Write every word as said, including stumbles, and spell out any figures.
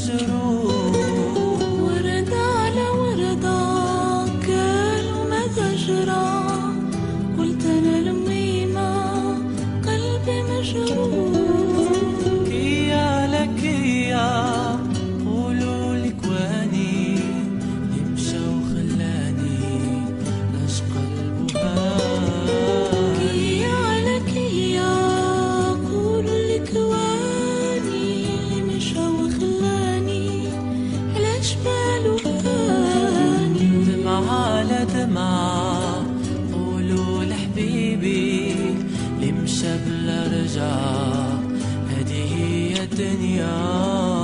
مجروح، ورد على وردة كانوا ما تجرى، قلت أنا لميمة قلبي مجروح. كيا لكيا قولوا لك واني يمشى وخلاني لاش قلبه هاني. كيا لكيا قولوا لك واني مشى وخلاني علاش بالو هاني. دمعة على دمعة قولوا لحبيبي اللي مشى بلا رجعة، هذه هي الدنيا.